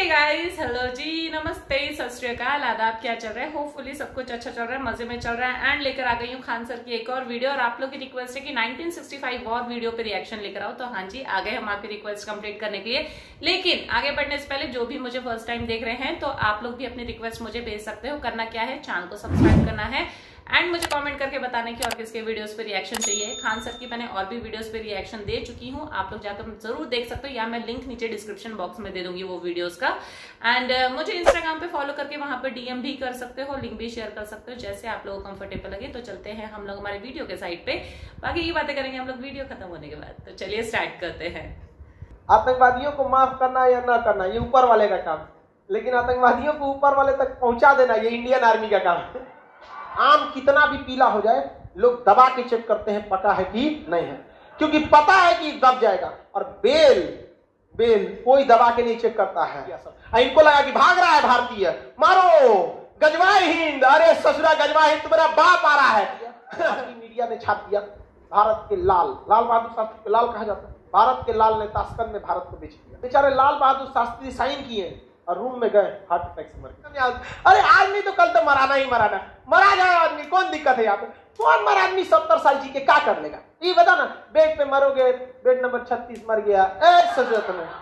Guys, hello जी, नमस्ते, सत श्री अकाल, आदाब। क्या चल रहा है? होपफुली सब कुछ अच्छा चल रहा है, मजे में चल रहा है। एंड लेकर आ गई हूँ खान सर की एक और वीडियो। और आप लोग की रिक्वेस्ट है कि 1965 वॉर वीडियो पे रिएक्शन लेकर आओ, तो हाँ जी, आ गए हम आपकी रिक्वेस्ट कंप्लीट करने के लिए। लेकिन आगे बढ़ने से पहले जो भी मुझे फर्स्ट टाइम देख रहे हैं, तो आप लोग भी अपनी रिक्वेस्ट मुझे भेज सकते हो। करना क्या है, चैनल को सब्सक्राइब करना है एंड मुझे कमेंट करके बताने की और किसके वीडियोस पे रिएक्शन चाहिए। खान सर की मैंने और भी वीडियोस पे रिएक्शन दे चुकी हूँ, आप लोग जाकर जरूर देख सकते हो, या मैं लिंक नीचे डिस्क्रिप्शन बॉक्स में दे दूंगी वो वीडियोस का। एंड मुझे इंस्टाग्राम पे फॉलो करके वहां पे डीएम भी कर सकते हो, लिंक भी शेयर कर सकते हो, जैसे आप लोगों को कंफर्टेबल लगे। तो चलते हैं हम लोग हमारे वीडियो के साइड पे, बाकी ये बातें करेंगे हम लोग वीडियो खत्म होने के बाद। तो चलिए स्टार्ट करते हैं। आतंकवादियों को माफ करना या ना करना ये ऊपर वाले का काम, लेकिन आतंकवादियों को ऊपर वाले तक पहुंचा देना ये इंडियन आर्मी का काम है। आम कितना भी पीला हो जाए, लोग दबा के चेक करते हैं पका है कि नहीं है, क्योंकि पता है कि दब जाएगा। और बेल कोई दबा के नहीं चेक करता है। इनको लगा कि भाग रहा है भारतीय, मारो गजवाए हिंद। अरे ससुरा गजवाए हिंद, तुम्हारा बाप आ रहा है। मीडिया ने छाप दिया भारत के लाल बहादुर शास्त्री को लाल कहा जाता है। भारत के लाल ने ताशकंद में भारत को बेच दिया। बेचारे लाल बहादुर शास्त्री साइन किए और रूम में गए, हार्ट अटैक से मर गए। अरे आज नहीं तो कल तो मराना ही मराना, मरा जाए आदमी, कौन दिक्कत है यहाँ पे? कौन मरा आदमी 70 साल जी के क्या कर लेगा? ये बता ना, बेड पे मरोगे, बेड नंबर 36 मर गया। सजरत में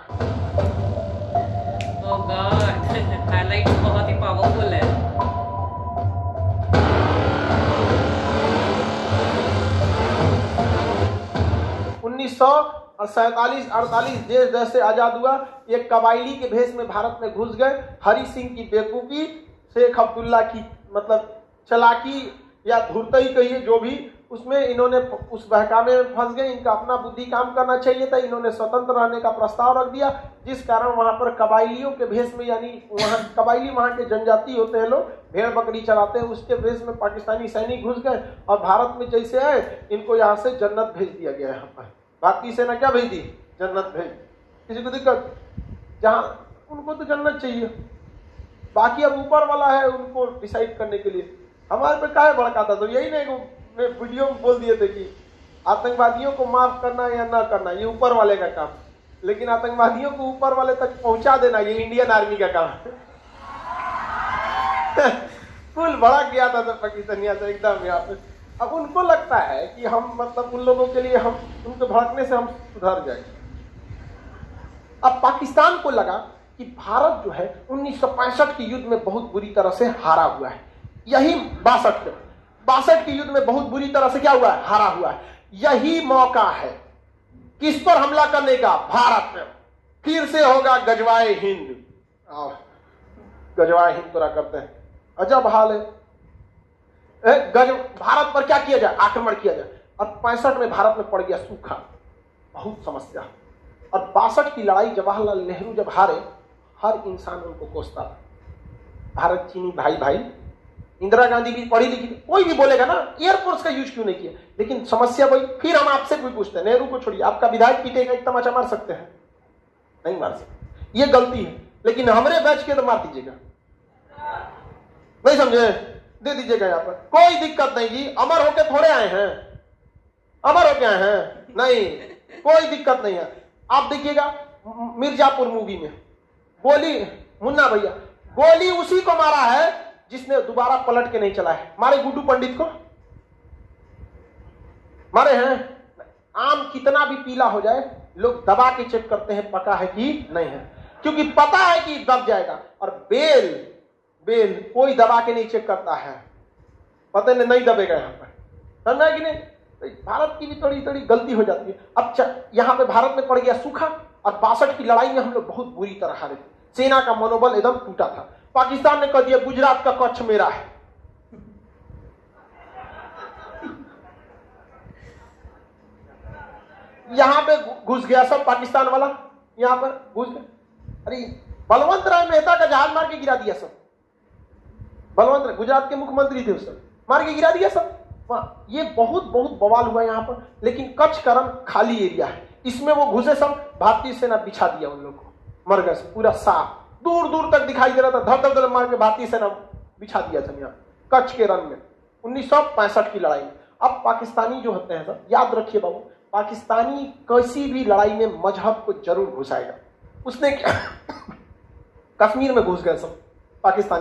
ओह गॉड, हाइलाइट बहुत ही पावरफुल है। उन्नीस 48 देश जैसे आजाद हुआ, एक कबायली के भेष में भारत में घुस गए। हरि सिंह की बेवकूफी, शेख अब्दुल्ला की मतलब चलाकी या धूर्तई कहिए, जो भी, उसमें इन्होंने उस बहकावे में फंस गए। इनका अपना बुद्धि काम करना चाहिए था। इन्होंने स्वतंत्र रहने का प्रस्ताव रख दिया, जिस कारण वहां पर कबायलियों के भेष में, यानी वहां कबायली वहां के जनजाति होते हैं लोग, भेड़ बकरी चराते हैं, उसके भेष में पाकिस्तानी सैनिक घुस गए और भारत में जैसे आए, इनको यहाँ से जन्नत भेज दिया गया। यहाँ पर भारतीय सेना क्या भेज दी? जन्नत भेज। किसी को दिक्कत? जहां उनको तो जन्नत चाहिए, बाकी अब ऊपर वाला है उनको डिसाइड करने के लिए। हमारे पे काहे भड़काता? तो यही नहीं वीडियो में बोल दिए थे कि आतंकवादियों को माफ करना या ना करना ये ऊपर वाले का काम, लेकिन आतंकवादियों को ऊपर वाले तक पहुंचा देना ये इंडियन आर्मी का काम है। फुल भड़क गया था पाकिस्तानिया से एकदम यहाँ पे। अब उनको लगता है कि हम मतलब उन लोगों के लिए, हम उनको भड़कने से हम सुधर जाएंगे। अब पाकिस्तान को लगा कि भारत जो है 1965 के युद्ध में बहुत बुरी तरह से हारा हुआ है। यही 62 के युद्ध में बहुत बुरी तरह से क्या हुआ है? हारा हुआ है। यही मौका है किस पर हमला करने का? भारत में। फिर से होगा गजवाए हिंद। गजवाए हिंद पूरा करते हैं, अजब हाल है। भारत पर क्या किया जाए? आक्रमण किया जाए। और 65 में भारत में पड़ गया सूखा, बहुत समस्या। और 62 की लड़ाई जवाहरलाल नेहरू जब हारे, हर इंसान उनको कोसता था। भारत चीनी भाई, इंदिरा गांधी भी पढ़ी लिखी, कोई भी बोलेगा ना एयरफोर्स का यूज क्यों नहीं किया, लेकिन समस्या वही। फिर हम आपसे कोई पूछते हैं, नेहरू को छोड़िए, आपका विधायक पीटेगा, एक तमाचा मार सकते हैं? नहीं मार सकते, ये गलती है। लेकिन हमारे बैच के तो मार दीजिएगा, नहीं समझे? दे दीजिएगा यहाँ पर, कोई दिक्कत नहीं जी। अमर होके थोड़े आए हैं, अमर होके आए हैं नहीं, कोई दिक्कत नहीं है। आप देखिएगा मिर्जापुर मूवी में गोली, मुन्ना भैया, गोली उसी को मारा है जिसने दोबारा पलट के नहीं चला है। मारे गुड्डू पंडित को, मारे हैं। आम कितना भी पीला हो जाए, लोग दबा के चेक करते हैं पका है कि नहीं है, क्योंकि पता है कि दब जाएगा। और बेल कोई दबा के नहीं चेक करता है, पता नहीं दबेगा यहाँ पर, समझना है कि नहीं? भारत की भी थोड़ी गलती हो जाती है। अब यहाँ पे भारत में पड़ गया सूखा, और 62 की लड़ाई में हम लोग बहुत बुरी तरह हारे थे। सेना का मनोबल एकदम टूटा था। पाकिस्तान ने कह दिया गुजरात का कच्छ मेरा है। यहां पे घुस गया सब पाकिस्तान वाला, यहां पर घुस गया। अरे बलवंत राय मेहता का जहाज मार के गिरा दिया सब। बलवंत राय गुजरात के मुख्यमंत्री थे, उस मार के गिरा दिया सब। ये बहुत बवाल हुआ यहाँ पर। लेकिन कच्छ का रन खाली एरिया है, इसमें वो घुसे सब, भारतीय सेना बिछा दिया उन लोग को, मर गए पूरा साफ, दूर तक दिखाई दे रहा था। धड़ मार के भारतीय सेना बिछा दिया था यहाँ कच्छ के रन में 1965 की लड़ाई में। अब पाकिस्तानी जो होते हैं सर, याद रखिए बाबू, पाकिस्तानी किसी भी लड़ाई में मजहब को जरूर घुसाएगा। उसने कश्मीर में घुस गए सब पाकिस्तानी,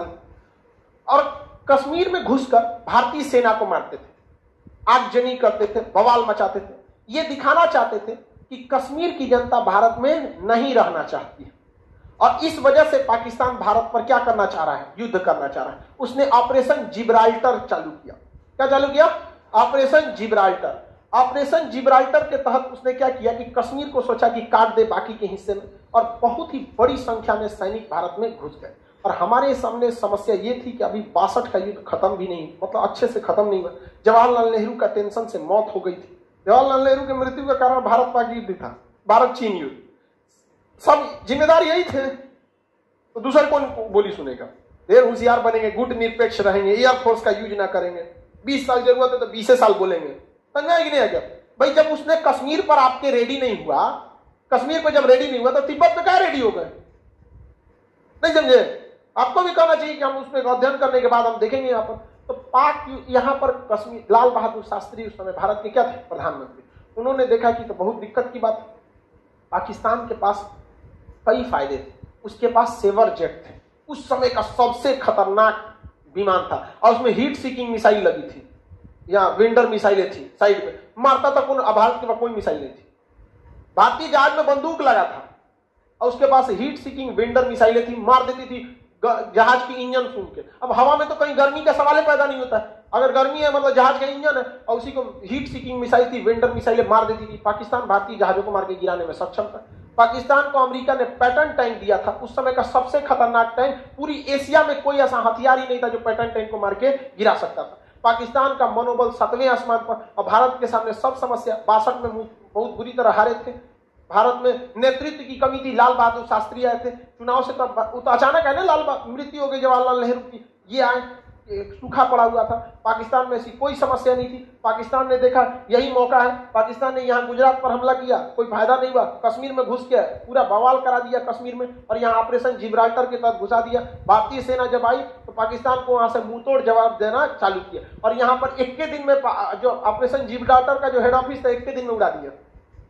और कश्मीर में घुसकर भारतीय सेना को मारते थे, आगजनी करते थे, बवाल मचाते थे। ये दिखाना चाहते थे कि कश्मीर की जनता भारत में नहीं रहना चाहती है, और इस वजह से पाकिस्तान भारत पर क्या करना चाह रहा है, युद्ध करना चाह रहा है। उसने ऑपरेशन जिब्राल्टर चालू किया। क्या चालू किया? Operation Gibraltar. ऑपरेशन जिब्राल्टर के तहत उसने क्या किया कि कश्मीर को सोचा कि काट दे बाकी के हिस्से में, और बहुत ही बड़ी संख्या में सैनिक भारत में घुस गए। और हमारे सामने समस्या ये थी कि अभी 62 का युद्ध खत्म भी नहीं, मतलब अच्छे से खत्म नहीं हुआ। जवाहरलाल नेहरू का टेंशन से मौत हो गई थी। जवाहरलाल नेहरू की मृत्यु का कारण भारत पाक युद्ध था, भारत चीन युद्ध, सब जिम्मेदार यही थे। तो दूसरे कौन बोली सुनेगा? देर होशियार बनेंगे, गुट निरपेक्ष रहेंगे, एयरफोर्स का यूज ना करेंगे, 20 साल जरूरत है तो 20 साल बोलेंगे, समझा कि नहीं है क्या भाई? जब उसने कश्मीर पर आपके रेडी नहीं हुआ, कश्मीर पर जब रेडी नहीं हुआ तो तिब्बत में क्या रेडी हो गए? नहीं समझे? आपको भी कहना चाहिए कि हम उसमें अध्ययन करने के बाद हम देखेंगे यहाँ पर। तो पाक यहाँ पर कश्मीर, लाल बहादुर शास्त्री उस समय भारत के क्या थे? प्रधानमंत्री। उन्होंने देखा कि तो बहुत दिक्कत की बात, पाकिस्तान के पास कई फायदे थे। उसके पास सेवर जेट थे, उस समय का सबसे खतरनाक विमान था, और उसमें हीट सीकिंग मिसाइल लगी थी, या विंडर मिसाइलें थी साइड पे, मारता था कौन? भारत के पास कोई मिसाइल नहीं थी। भारतीय जहाज में बंदूक लगा था, और उसके पास हीट सीकिंग विंडर मिसाइलें थी, मार देती थी जहाज की इंजन सुन के। अब हवा में तो कहीं गर्मी का सवाल पैदा नहीं होता है, अगर गर्मी है मतलब जहाज का इंजन है, और उसी को हीट सीकिंग मिसाइल थी, विंडर मिसाइलें मार देती थी। पाकिस्तान भारतीय जहाजों को मार के गिराने में सक्षम था। पाकिस्तान को अमेरिका ने पैटर्न टैंक दिया था, उस समय का सबसे खतरनाक टैंक। पूरी एशिया में कोई ऐसा हथियार ही नहीं था जो पैटर्न टैंक को मार के गिरा सकता था। पाकिस्तान का मनोबल 7वें आसमान पर, और भारत के सामने सब समस्या। 62 में बहुत बुरी तरह हारे थे। भारत में नेतृत्व की कमी थी, लाल बहादुर शास्त्री आए थे चुनाव से, तब तो अचानक है ना, मृत्यु हो गई जवाहरलाल नेहरू की, ये आए, सूखा पड़ा हुआ था। पाकिस्तान में ऐसी कोई समस्या नहीं थी। पाकिस्तान ने देखा यही मौका है, पाकिस्तान ने यहाँ गुजरात पर हमला किया, कोई फायदा नहीं हुआ, कश्मीर में घुस के पूरा बवाल करा दिया कश्मीर में, और यहाँ ऑपरेशन जिब्राल्टर के तहत घुसा दिया। भारतीय सेना जब आई तो पाकिस्तान को वहां से मुंहतोड़ जवाब देना चालू किया, और यहाँ पर एक के दिन में जो ऑपरेशन जिब्राल्टर का जो हेड ऑफिस था, एक के दिन में उड़ा दिया,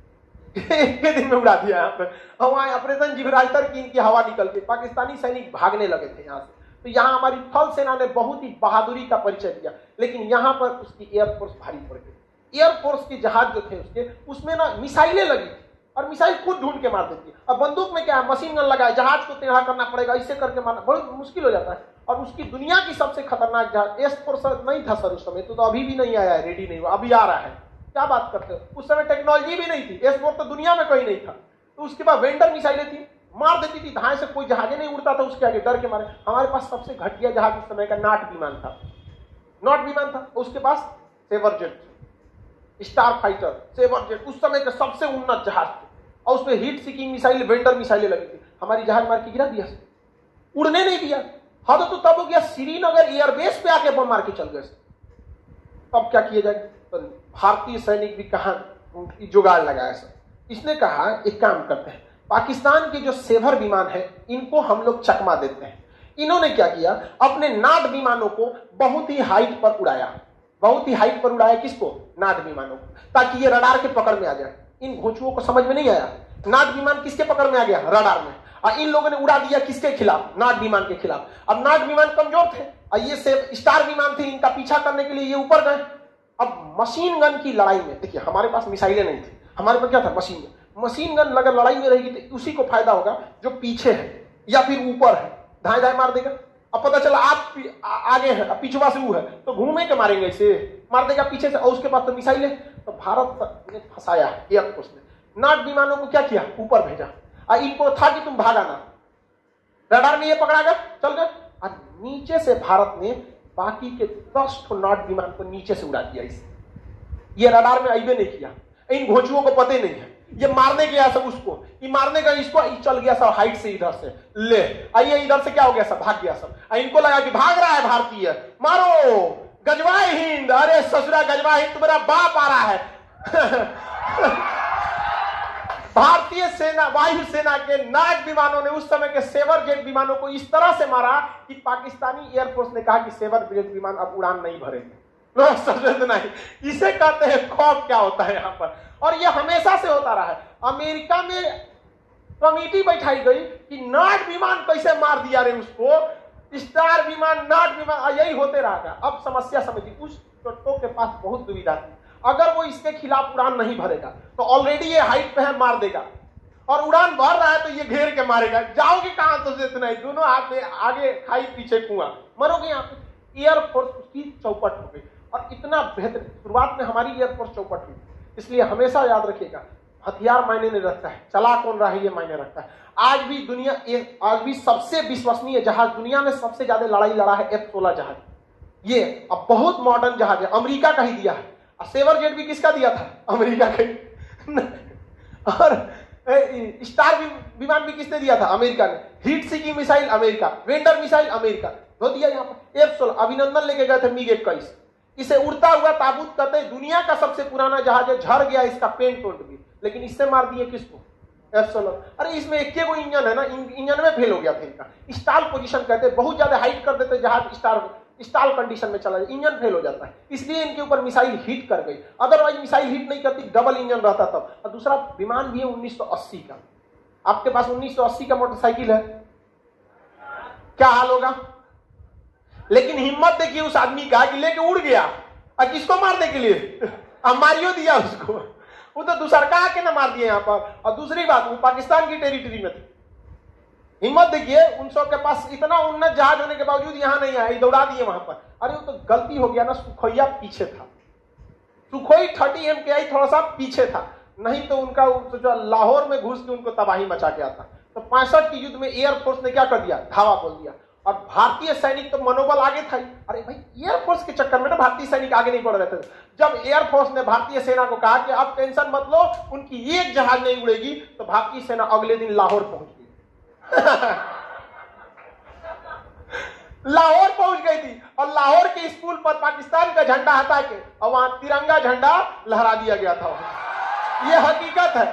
एक के दिन में उड़ा दिया यहाँ पर। वहां ऑपरेशन जिब्राल्टर की इनकी हवा निकल गई, पाकिस्तानी सैनिक भागने लगे थे यहाँ से। तो यहाँ हमारी थल सेना ने बहुत ही बहादुरी का परिचय दिया, लेकिन यहाँ पर उसकी एयरफोर्स भारी पड़ गई। एयरफोर्स के जहाज जो थे उसके, उसमें ना मिसाइलें लगी थी, और मिसाइल खुद ढूंढ के मार देती है। अब बंदूक में क्या है, मशीन गन लगा है, जहाज को टेढ़ा करना पड़ेगा, इससे करके मारना बहुत मुश्किल हो जाता है। और उसकी दुनिया की सबसे खतरनाक जहाज एस-4 नहीं था सर उस समय, तो अभी भी नहीं आया है, रेडी नहीं हुआ, अभी आ रहा है। क्या बात करते हो, उस समय टेक्नोलॉजी भी नहीं थी, एस-4 तो दुनिया में कहीं नहीं था। तो उसके बाद वेंडर मिसाइलें थी, मार देती थी, धाए से कोई जहाज नहीं उड़ता था उसके आगे, डर के मारे। हमारे पास सबसे घटिया जहाज उस समय का नाट विमान था, नॉट विमान था, उसके पास Sabre jet, Starfighter, Sabre jet उस समय का सबसे उन्नत जहाज थे, और उसमें हीट सीकिंग मिसाइल, वेंडर मिसाइलें लगी थी। हमारी जहाज मार के गिरा दिया, उड़ने नहीं दिया। हाँ तो तब हो गया श्रीनगर एयरबेस पे आके बम मार के चल गए। तब क्या किया जाए, तो भारतीय सैनिक भी कहा जुगाड़ लगाया सर। इसने कहा एक काम करते हैं, पाकिस्तान के जो सेवर विमान है इनको हम लोग चकमा देते हैं। इन्होंने क्या किया, अपने नाट विमानों को बहुत ही हाइट पर उड़ाया, बहुत ही हाइट पर उड़ाया। किसको? नाट विमानों को, ताकि ये रडार के पकड़ में आ जाए। इन घोंचुओं को समझ में नहीं आया, नाट विमान किसके पकड़ में आ गया? रडार में। और इन लोगों ने उड़ा दिया किसके खिलाफ? नाट विमान के खिलाफ। अब नाट विमान कमजोर थे, और ये स्टार विमान थे, इनका पीछा करने के लिए ये ऊपर गए। अब मशीन गन की लड़ाई में देखिए, हमारे पास मिसाइलें नहीं थी, हमारे पास क्या था? Machine gun. मशीन गन अगर लड़ाई में रहेगी तो उसी को फायदा होगा जो पीछे है या फिर ऊपर है, धाए धाए मार देगा। अब पता चला आप आगे है, अब पिछवा से वो है, तो घूमे के मारेंगे, इसे मार देगा पीछे से, और उसके पास तो मिसाइल है। तो भारत ने फंसाया एयरफोर्स ने, नाट विमानों को क्या किया? ऊपर भेजा, और इनको था कि तुम भागा ना, रडार में ये पकड़ा गया, चल गए। और नीचे से भारत ने बाकी के 10 नाट विमान को नीचे से उड़ा दिया। इसे ये रडार में आईवे नहीं किया, इन घोंचुओं को पता नहीं है, ये मारने गया सब उसको, ये मारने का इसको, चल गया सब हाइट से, इधर से ले आइए, इधर से क्या हो गया सब, भाग गया सब। इनको लगा कि भाग रहा है भारतीय, मारो गजवाए हिंद, अरे ससुरा गजवाए हिंद, तुम्हारा बाप आ रहा है। भारतीय सेना, वायु सेना के नाट विमानों ने उस समय के सेवर जेट विमानों को इस तरह से मारा कि पाकिस्तानी एयरफोर्स ने कहा कि सेवर जेट विमान अब उड़ान नहीं भरेंगे। नहीं, इसे कहते हैं खौफ क्या होता है यहाँ पर। और यह हमेशा से होता रहा है। अमेरिका में कमेटी बैठाई गई कि नाट विमान कैसे मार दिया रे उसको, स्टार विमान, नाट विमान, यही होते रहा। अब समस्या समझी, उस टोटो के पास बहुत दुविधा थी, अगर वो इसके खिलाफ उड़ान नहीं भरेगा तो ऑलरेडी ये हाइट पे है, मार देगा, और उड़ान भर रहा है तो ये घेर के मारेगा, जाओगे कहां तो इतना ही, दोनों हाथ में आगे खाई पीछे कुआं, मरोगे यहाँ पे। एयरफोर्स उसकी चौपट हो गई, और इतना बेहतर, शुरुआत में हमारी एयरफोर्स चौपट हुई। इसलिए हमेशा याद रखिएगा, हथियार मायने नहीं रखता है, चला कौन रहा है ये मायने रखता है। आज भी सबसे विश्वसनीय जहाज दुनिया में सबसे ज्यादा लड़ाई लड़ा है F-16 जहाज, ये अब बहुत मॉडर्न जहाज है, अमेरिका का ही दिया है। सेवर जेट भी किसका दिया था, अमेरिका का ही। और स्टार विमान भी किसने दिया था, अमेरिका ने। Heat seeking missile America, winder missile America, दो दिया यहाँ पर। F-16 अभिनंदन लेके गए थे MiG-21, इसे उड़ता हुआ ताबूत करते, दुनिया का सबसे पुराना जहाज है, झड़ गया इसका पेंट टोंट भी, लेकिन इससे मार दिए किसको, F-16। अरे इसमें एक को इंजन है ना, इंजन में फेल हो गया था इनका, स्टाल पोजीशन कहते, बहुत ज्यादा हाइट कर देते जहाज, स्टाल कंडीशन में चला जाए, इंजन फेल हो जाता है, इसलिए इनके ऊपर मिसाइल हिट कर गई। अदरवाइज मिसाइल हिट नहीं करती, डबल इंजन रहता तब। और दूसरा विमान भी है 1980 का, आपके पास 1980 का मोटरसाइकिल है, क्या हाल होगा। लेकिन हिम्मत देखिए उस आदमी का कि लेके उड़ गया, और किसको मारने के लिए, मारियो दिया उसको, वो तो दूसरका आके ना मार दिए यहाँ पर। और दूसरी बात, वो पाकिस्तान की टेरिटरी में थे। हिम्मत देखिए, उन सब के पास इतना उन्नत जहाज होने के बावजूद यहाँ नहीं आए, दौड़ा दिए वहां पर। अरे वो तो गलती हो गया ना, सुखोइया पीछे था, सुखोई 30 MKI थोड़ा सा पीछे था, नहीं तो उनका जो लाहौर में घुस के उनको तबाही मचा के आता। तो 65 की युद्ध में एयरफोर्स ने क्या कर दिया, धावा बोल दिया, और भारतीय सैनिक तो मनोबल आगे था ही। अरे भाई एयरफोर्स के चक्कर में ना भारतीय सैनिक आगे नहीं बढ़ रहे थे। जब एयरफोर्स ने भारतीय सेना को कहा कि अब टेंशन मत लो, उनकी एक जहाज नहीं उड़ेगी, तो भारतीय सेना अगले दिन लाहौर पहुंच गई। लाहौर पहुंच गई थी, और लाहौर के स्कूल पर पाकिस्तान का झंडा हटा के और वहां तिरंगा झंडा लहरा दिया गया था। यह हकीकत है।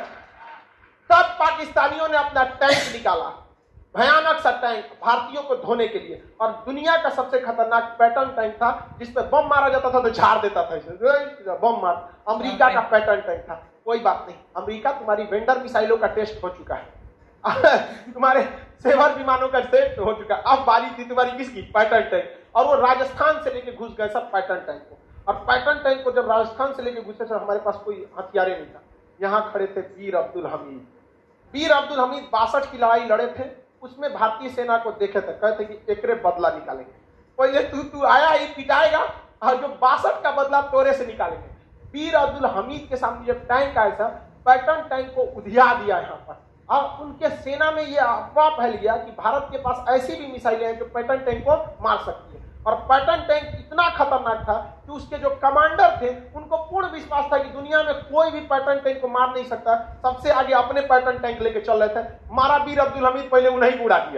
तब पाकिस्तानियों ने अपना टैंक निकाला, भयानक सा टैंक, भारतीयों को धोने के लिए, और दुनिया का सबसे खतरनाक पैटर्न टैंक था, जिसपे बम मारा जाता था तो झाड़ देता था, बम मार। अमेरिका का पैटर्न टैंक था। कोई बात नहीं, अमेरिका तुम्हारी वेंडर मिसाइलों का टेस्ट हो चुका है, तुम्हारे सेवर विमानों का टेस्ट हो चुका है। अब बारी थी तुम्हारी किसकी, पैटर्न टैंक। और वो राजस्थान से लेके घुस गए सब पैटर्न टैंक को। और पैटर्न टैंक को जब राजस्थान से लेके घुसे थे, हमारे पास कोई हथियारे नहीं था। यहाँ खड़े थे वीर अब्दुल हमीद। वीर अब्दुल हमीद 62 की लड़ाई लड़े थे, उसमें भारतीय सेना को देखे थे, कहते कि एकरे बदला निकालेंगे। पहले तू आया ही पिटाएगा, और जो 62 का बदला तोरे से निकालेंगे। वीर अब्दुल हमीद के सामने जब टैंक आया था, पैटर्न टैंक को उधिया दिया यहाँ पर। और उनके सेना में यह अफवाह फैल गया कि भारत के पास ऐसी भी मिसाइलें हैं जो पैटर्न टैंक को मार सकती है। और पैटर्न टैंक इतना खतरनाक था कि उसके जो कमांडर थे उनको पूर्ण विश्वास था कि दुनिया में कोई भी पैटर्न टैंक को मार नहीं सकता। सबसे आगे अपने पैटर्न टैंक लेके चल रहे थे। मारा वीर अब्दुल हमीद, पहले उन्हीं को उड़ा दिया।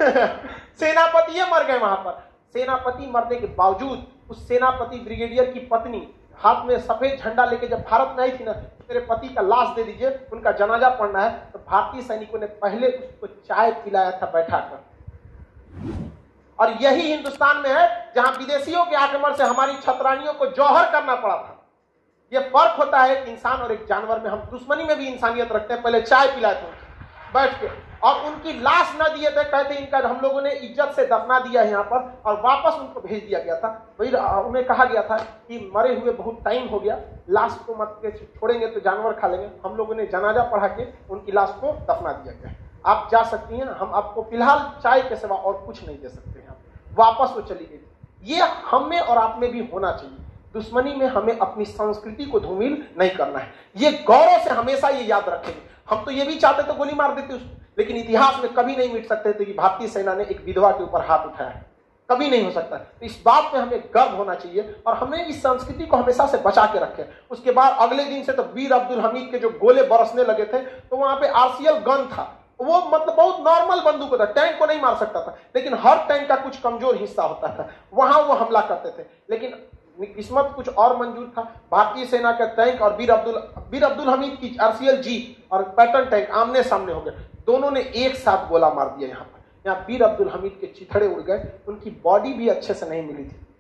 सेनापति ये मर गए वहां पर। सेनापति मरने के बावजूद उस सेनापति ब्रिगेडियर की पत्नी हाथ में सफेद झंडा लेके जब भारत में आई थी ना, तेरे पति का लाश दे दीजिए, उनका जनाजा पढ़ना है, तो भारतीय सैनिकों ने पहले उसको चाय पिलाया था बैठाकर। और यही हिंदुस्तान में है जहां विदेशियों के आक्रमण से हमारी छतरानियों को जौहर करना पड़ा था। यह फर्क होता है एक इंसान और एक जानवर में। हम दुश्मनी में भी इंसानियत रखते हैं, पहले चाय पिलाए थे बैठ के, और उनकी लाश न दिए थे, कहते इनका हम लोगों ने इज्जत से दफना दिया यहाँ पर, और वापस उनको भेज दिया गया था। फिर उन्हें कहा गया था कि मरे हुए बहुत टाइम हो गया, लाश को मत के छोड़ेंगे तो जानवर खा लेंगे। हम लोगों ने जनाजा पढ़ा के उनकी लाश को दफना दिया गया। आप जा सकती हैं, हम आपको फिलहाल चाय के सिवा और कुछ नहीं दे सकते हैं। वापस वो चली गई। ये हम में और आप में भी होना चाहिए। दुश्मनी में हमें अपनी संस्कृति को धूमिल नहीं करना है। ये गौरव से हमेशा ये याद रखेंगे। हम तो ये भी चाहते तो गोली मार देते उसको, लेकिन इतिहास में कभी नहीं मिट सकते थे कि भारतीय सेना ने एक विधवा के ऊपर हाथ उठाया है। कभी नहीं हो सकता। तो इस बात में हमें गर्व होना चाहिए, और हमें इस संस्कृति को हमेशा से बचा के रखें। उसके बाद अगले दिन से तो वीर अब्दुल हमीद के जो गोले बरसने लगे थे, तो वहां पे आरसीएल गन था। वो मतलब बहुत नॉर्मल बंदूक होता, टैंक को नहीं मार सकता था, लेकिन हर टैंक का कुछ कमजोर हिस्सा होता था, वहां वो हमला करते थे। लेकिन किस्मत कुछ और मंजूर था। भारतीय सेना का टैंक और वीर अब्दुल हमीद की आरसीएल जी और पैटर्न टैंक आमने सामने हो गए। दोनों ने एक साथ गोला मार दिया। यहाँ वीर अब्दुल हमीद के चिथड़े उड़ गए। उनकी बॉडी भी अच्छे से नहीं मिली थी,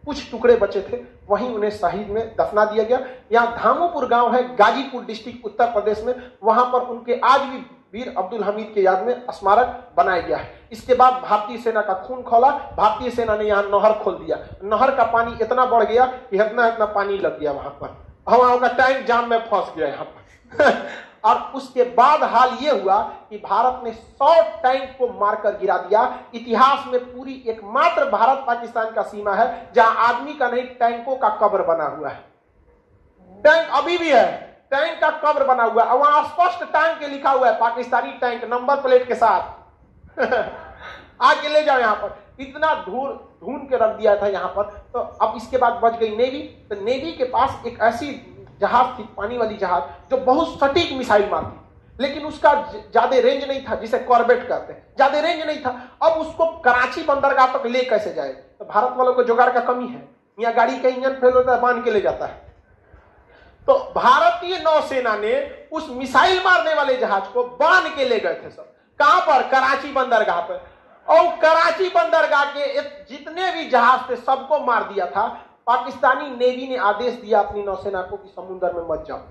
कुछ टुकड़े बचे थे, वहीं उन्हें शहीद में दफना दिया गया। यहाँ धामोपुर गांव है, गाजीपुर डिस्ट्रिक्ट उत्तर प्रदेश में, वहां पर उनके आज भी वीर अब्दुल हमीद के याद में स्मारक बनाया गया है। इसके बाद भारतीय सेना का खून खौला, भारतीय सेना ने यहाँ नहर खोल दिया। नहर का पानी इतना बढ़ गया कि इतना इतना पानी लग गया वहां पर, वहां का टैंक जाम में फंस गया यहाँ पर और उसके बाद हाल ये हुआ कि भारत ने 100 टैंक को मारकर गिरा दिया। इतिहास में पूरी एकमात्र भारत पाकिस्तान का सीमा है जहां आदमी का नहीं, टैंकों का कब्र बना हुआ है। टैंक अभी भी है, टैंक का कब्र बना हुआ है, वहां स्पष्ट टैंक के लिखा हुआ है, पाकिस्तानी टैंक नंबर प्लेट के साथ आगे ले जाओ। यहाँ पर इतना ढूंढ के रख दिया था यहाँ पर। तो अब इसके बाद बच गई नेवी। तो नेवी के पास एक ऐसी जहाज थी, पानी वाली जहाज, जो बहुत सटीक मिसाइल मारती, लेकिन उसका ज्यादा रेंज नहीं था, जिसे कॉर्बेट कहते हैं, ज्यादा रेंज नहीं था। अब उसको कराची बंदरगाह तक ले कैसे जाए? तो भारत वालों को जुगाड़ का कमी है, यहाँ गाड़ी का इंजन फेल होता है, बांध के ले जाता है। तो भारतीय नौसेना ने उस मिसाइल मारने वाले जहाज को बांध के ले गए थे सब। कहां पर? कराची बंदरगाह पर। और कराची बंदरगाह के जितने भी जहाज थे सबको मार दिया था। पाकिस्तानी नेवी ने आदेश दिया अपनी नौसेना को कि समुद्र में मत जाओ,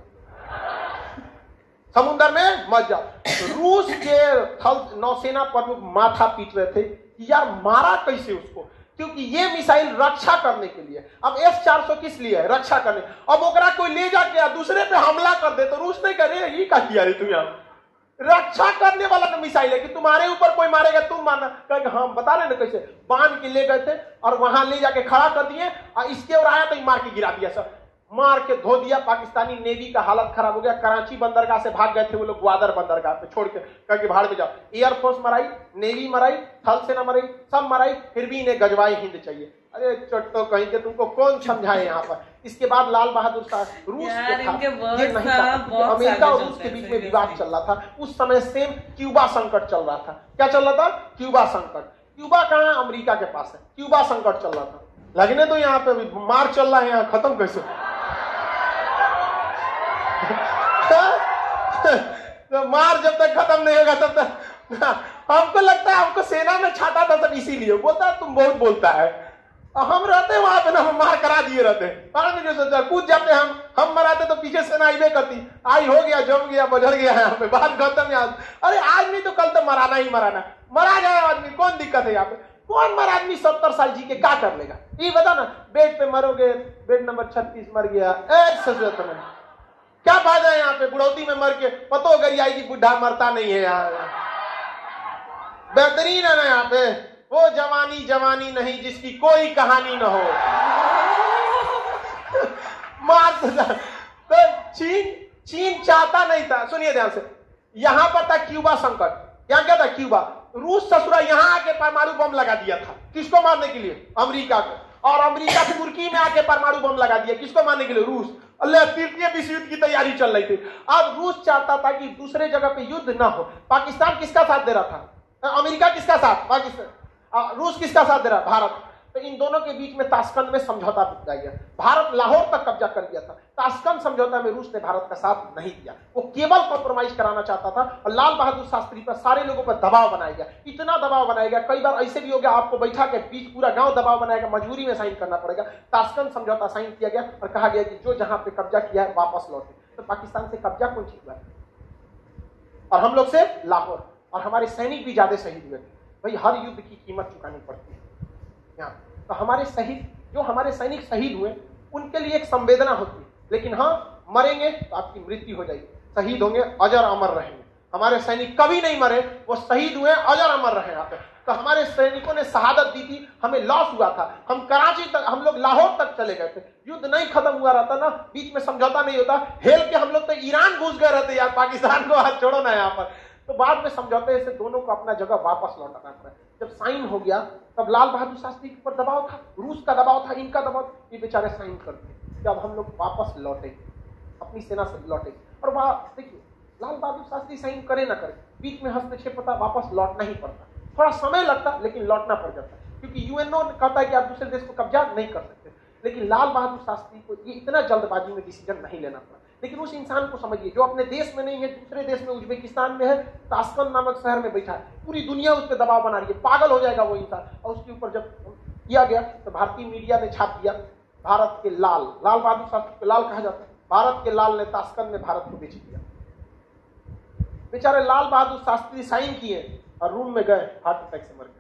समुद्र में मत जाओ। रूस के थल नौसेना प्रमुख माथा पीट रहे थे कि यार मारा कैसे उसको, क्योंकि ये मिसाइल रक्षा करने के लिए। अब S-400 किस लिए है? रक्षा करने। अब ओकरा कोई ले जाके दूसरे पे हमला कर दे तो रूस नहीं करे, ये क्या किया रे तुम? यहाँ रक्षा करने वाला तो मिसाइल है कि तुम्हारे ऊपर कोई मारेगा तुम मारना। कहेंगे हम बता रहे ना कैसे बांध के ले गए थे और वहां ले जाके खड़ा कर दिए और इसके और आया तो मार के गिरा दिया, सब मार के धो दिया। पाकिस्तानी नेवी का हालत खराब हो गया। कराची बंदरगाह से भाग गए थे वो लोग, ग्वादर बंदरगाह पे छोड़ के, कह भाड़ में जाओ। एयरफोर्स मराई, नेवी मराई, थल सेना मराई, सब मराई, फिर भी इन्हें गजवाई हिंद चाहिए। अरे चट्टो कहीं के, तुमको कौन समझाए यहाँ पर। इसके बाद लाल बहादुर शास्त्री, रूस के था, ये नहीं था, अमेरिका और रूस के बीच में विवाद चल रहा था उस समय। सेम क्यूबा संकट चल रहा था। क्या चल रहा था? क्यूबा संकट। क्यूबा कहाँ? अमेरिका के पास है। क्यूबा संकट चल रहा था। लगने तो यहाँ पे मार चल रहा है, यहाँ खत्म कैसे तो मार जब तक खत्म नहीं होगा तब तक। हमको लगता है हमको सेना में छाटा था सब इसीलिए, बोलता तुम बहुत बोलता है। हम रहते वहां पे ना, हम मार करा दिए रहते, कूद जाते हम मराते तो पीछे सेना आईबे करती। आई हो गया, जम गया, बजड़ गया यहाँ पे, बात खत्म। यहाँ अरे आज नहीं तो कल तो मराना ही मराना, मरा जाए आदमी, कौन दिक्कत है यहाँ पे? कौन मर आदमी 70 साल जी के क्या कर लेगा? ये बता ना, बेड पे मरोगे, बेड नंबर 36 मर गया, क्या फायदा है? यहाँ पे बुढ़ौती में मर के पतो गई आएगी, बुढ़ा मरता नहीं है यहाँ। बेहतरीन है ना यहाँ पे, वो जवानी जवानी नहीं जिसकी कोई कहानी न हो। मार तो चीन चाहता नहीं था। सुनिए ध्यान से, यहां पर था क्यूबा संकट। यहां क्या था? क्यूबा। रूस ससुरा यहां आके परमाणु बम लगा दिया था, किसको मारने के लिए? अमेरिका को। और अमेरिका तुर्की में आके परमाणु बम लगा दिया, किसको मारने के लिए? रूस। अल्लाह, तृतीय विश्व युद्ध की तैयारी चल रही थी। अब रूस चाहता था कि दूसरे जगह पे युद्ध ना हो। पाकिस्तान किसका साथ दे रहा था? अमेरिका किसका साथ? पाकिस्तान। रूस किसका साथ दे रहा? भारत। तो इन दोनों के बीच में ताशकंद में समझौता किया गया। भारत लाहौर तक कब्जा कर लिया था। ताशकंद समझौता में रूस ने भारत का साथ नहीं दिया, वो केवल कॉम्प्रोमाइज कराना चाहता था। और लाल बहादुर शास्त्री पर सारे लोगों पर दबाव बनाया गया, इतना दबाव बनाया गया, कई बार ऐसे भी हो गया आपको बैठा के बीच पूरा गांव दबाव बनाएगा, मजबूरी में साइन करना पड़ेगा। ताशकंद समझौता साइन किया गया और कहा गया कि जो जहां पे कब्जा किया है वापस लौटे। तो पाकिस्तान से कब्जा कौन हुआ और हम लोग से लाहौर। और हमारे सैनिक भी ज्यादा शहीद हुए थे। भाई हर युद्ध की कीमत चुकानी पड़ती है यहाँ। तो हमारे शहीद, जो हमारे सैनिक शहीद हुए, उनके लिए एक संवेदना होती है। लेकिन हाँ, मरेंगे तो आपकी मृत्यु हो जाएगी, शहीद होंगे, अजर अमर रहेंगे। हमारे सैनिक कभी नहीं मरे, वो शहीद हुए, अजर अमर रहे यहाँ पे। तो हमारे सैनिकों ने शहादत दी थी, हमें लॉस हुआ था। हम कराची तक, हम लोग लाहौर तक चले गए थे, युद्ध नहीं खत्म हुआ रहता ना, बीच में समझौता नहीं होता, हेल के हम लोग तो ईरान घुस गए रहते यार, पाकिस्तान को हाथ छोड़ो ना यहाँ पर। तो बाद में समझौते से दोनों को अपना जगह वापस लौटाना पड़ा। जब साइन हो गया तब लाल बहादुर शास्त्री के ऊपर दबाव था, रूस का दबाव था, इनका दबाव, ये बेचारे साइन कर दिए। जब हम लोग वापस लौटे, अपनी सेना से लौटे, और वहां देखिए लाल बहादुर शास्त्री साइन करे ना करे, बीच में हस्तक्षेप होता, वापस लौटना ही पड़ता। थोड़ा समय लगता लेकिन लौटना पड़ जाता, क्योंकि यूएनओ कहता है कि आप दूसरे देश को कब्जा नहीं कर सकते। लेकिन लाल बहादुर शास्त्री को ये इतना जल्दबाजी में डिसीजन नहीं लेना पड़ा। लेकिन उस इंसान को समझिए जो अपने देश में नहीं है, दूसरे देश में, उज्बेकिस्तान में है, ताशकंद नामक शहर में बैठा है, पूरी दुनिया उस पर दबाव बना रही है, पागल हो जाएगा वो इंसान। और उसके ऊपर जब किया गया तो भारतीय मीडिया ने छाप दिया भारत के लाल बहादुर शास्त्री को लाल कहा जाता है, भारत के लाल ने ताशकंद में भारत को बेच दिया। बेचारे लाल बहादुर शास्त्री साइन किए और रूम में गए, हार्ट अटैक से मर गए,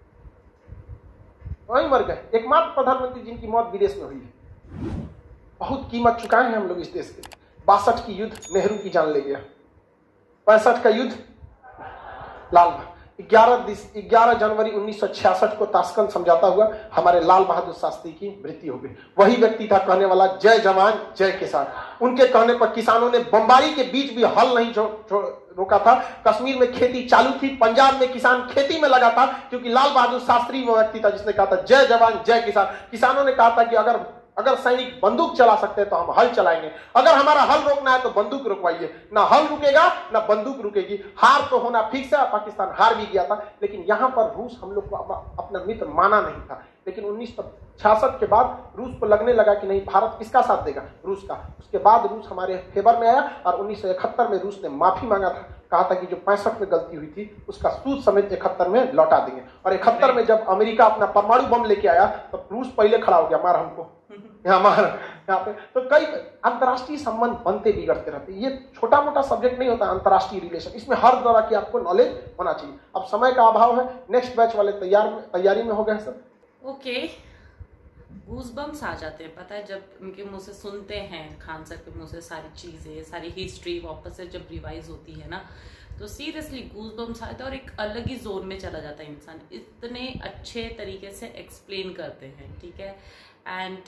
वहीं मर गए। एकमात्र प्रधानमंत्री जिनकी मौत विदेश में हुई है। बहुत कीमत चुकाए हैं हम लोग इस देश के। 62 की युद्ध नेहरू की जान ले गया, 65 का युद्ध लाल 11 जनवरी 1966 को ताशकंद समझौता हुआ, हमारे लाल बहादुर शास्त्री की मृत्यु हो गई। वही व्यक्ति था कहने वाला जय जवान जय किसान। उनके कहने पर किसानों ने बमबारी के बीच भी हल नहीं रोका था। कश्मीर में खेती चालू थी, पंजाब में किसान खेती में लगा था, क्योंकि लाल बहादुर शास्त्री वो व्यक्ति था जिसने कहा था जय जवान जय किसान। किसानों ने कहा था कि अगर सैनिक बंदूक चला सकते हैं तो हम हल चलाएंगे, अगर हमारा हल रोकना है तो बंदूक रुकवाइए। ना हल रुकेगा ना बंदूक रुकेगी। हार तो होना फिक्स है, पाकिस्तान हार भी गया था, लेकिन यहां पर रूस हम लोग को अपना मित्र माना नहीं था। लेकिन 1966 के बाद रूस को लगने लगा कि नहीं, भारत किसका साथ देगा, रूस का। उसके बाद रूस हमारे फेवर में आया और 1971 में रूस ने माफी मांगा था, कहा था कि जो 65 में गलती हुई थी उसका सूद समेत 71 में लौटा देंगे। और 71 में जब अमेरिका अपना परमाणु बम लेके आया तो रूस पहले खड़ा हो गया, मार हमको यहाँ पे। तो कई अंतर्राष्ट्रीय संबंध बनते बिगड़ते रहते। ये छोटा मोटा सब्जेक्ट नहीं होता अंतर्राष्ट्रीय रिलेशन, इसमें हर तरह की आपको नॉलेज होना चाहिए। अब समय का अभाव है, नेक्स्ट बैच वाले तैयारी में हो गए सर। ओके, गूज़बम्स आ जाते हैं, पता है, जब उनके मुंह से सुनते हैं, खान सर के मुंह से सारी चीजें, सारी हिस्ट्री वापस से जब रिवाइज होती है ना, तो सीरियसली गूज़बम्स आते हैं और एक अलग ही जोन में चला जाता है इंसान। इतने अच्छे तरीके से एक्सप्लेन करते हैं, ठीक है। एंड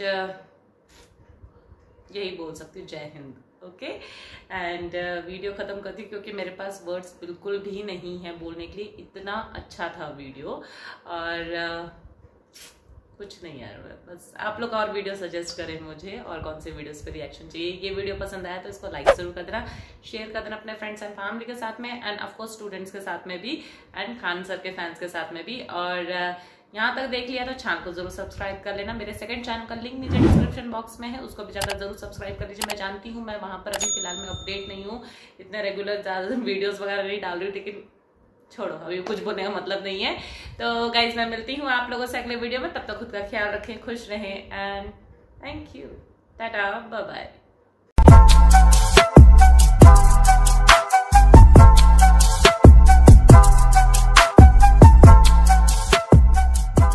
यही बोल सकती हूँ, जय हिंद। ओके, एंड वीडियो खत्म करती हूँ क्योंकि मेरे पास वर्ड्स बिल्कुल भी नहीं है बोलने के लिए। इतना अच्छा था वीडियो, और कुछ नहीं यार, बस आप लोग और वीडियो सजेस्ट करें मुझे, और कौन से वीडियोस पे रिएक्शन चाहिए। ये वीडियो पसंद आया तो इसको लाइक जरूर कर देना, शेयर कर देना अपने फ्रेंड्स एंड फैमिली के साथ में, एंड ऑफ कोर्स स्टूडेंट्स के साथ में भी, एंड खान सर के फैंस के साथ में भी। और यहाँ तक देख लिया तो चैनल को जरूर सब्सक्राइब कर लेना। मेरे सेकंड चैनल का लिंक नीचे डिस्क्रिप्शन बॉक्स में है, उसको भी जाकर जरूर सब्सक्राइब कर लीजिए। मैं जानती हूँ मैं वहां पर अभी फिलहाल में अपडेट नहीं हूँ, इतने रेगुलर ज्यादा वीडियोज वगैरह नहीं डाल रही हूँ, लेकिन छोड़ो, अभी कुछ बोलने का मतलब नहीं है। तो गाइज मैं मिलती हूँ आप लोगों से अगले वीडियो में, तब तक खुद का ख्याल रखें, खुश रहें, and thank you, tata, bye bye.